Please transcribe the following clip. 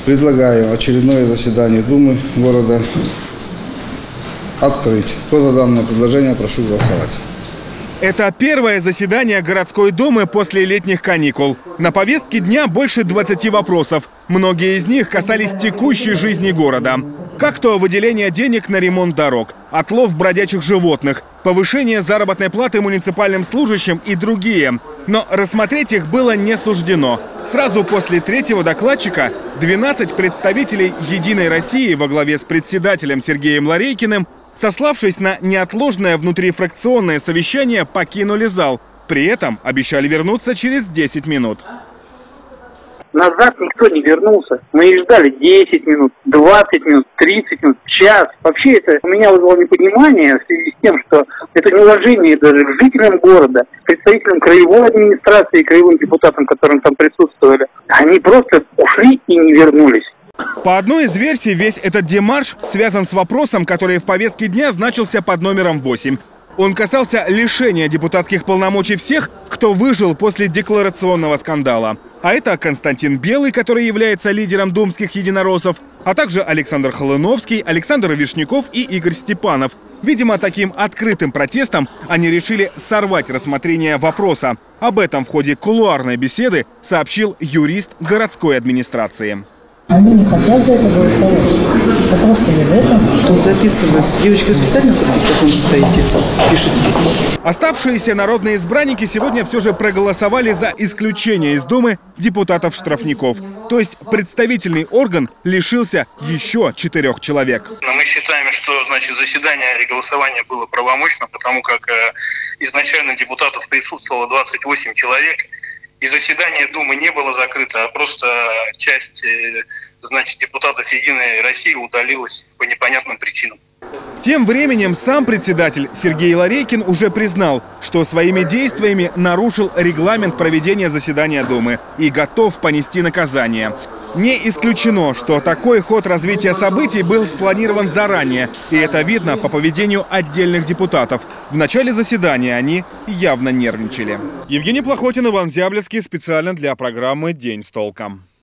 Предлагаю очередное заседание Думы города открыть. Кто за данное предложение, прошу голосовать. Это первое заседание городской думы после летних каникул. На повестке дня больше 20 вопросов. Многие из них касались текущей жизни города. Как то выделение денег на ремонт дорог, отлов бродячих животных, повышение заработной платы муниципальным служащим и другие. Но рассмотреть их было не суждено. Сразу после третьего докладчика 12 представителей «Единой России» во главе с председателем Сергеем Ларейкиным, сославшись на неотложное внутрифракционное совещание, покинули зал. При этом обещали вернуться через 10 минут. Назад никто не вернулся. Мы их ждали 10 минут, 20 минут, 30 минут, час. Вообще это у меня вызвало непонимание в связи с тем, что это неуважение даже к жителям города, представителям краевой администрации и краевым депутатам, которые там присутствовали. Они просто ушли и не вернулись. По одной из версий, весь этот демарш связан с вопросом, который в повестке дня значился под номером 8. Он касался лишения депутатских полномочий всех, кто выжил после декларационного скандала. А это Константин Белый, который является лидером думских единороссов, а также Александр Холыновский, Александр Вишняков и Игорь Степанов. Видимо, таким открытым протестом они решили сорвать рассмотрение вопроса. Об этом в ходе кулуарной беседы сообщил юрист городской администрации. Они не хотят за это голосовать. Это просто не в этом. Кто записывается? Девочка специально в таком состоите пишет. Оставшиеся народные избранники сегодня все же проголосовали за исключение из Думы депутатов-штрафников. То есть представительный орган лишился еще 4 человек. Но мы считаем, что заседание и голосование было правомочно, потому как изначально депутатов присутствовало 28 человек. И заседание Думы не было закрыто, а просто часть депутатов «Единой России» удалилась по непонятным причинам. Тем временем сам председатель Сергей Ларейкин уже признал, что своими действиями нарушил регламент проведения заседания Думы и готов понести наказание. Не исключено, что такой ход развития событий был спланирован заранее, и это видно по поведению отдельных депутатов. В начале заседания они явно нервничали. Евгений Плохотин, Иван Зяблицкий, специально для программы «День с толком».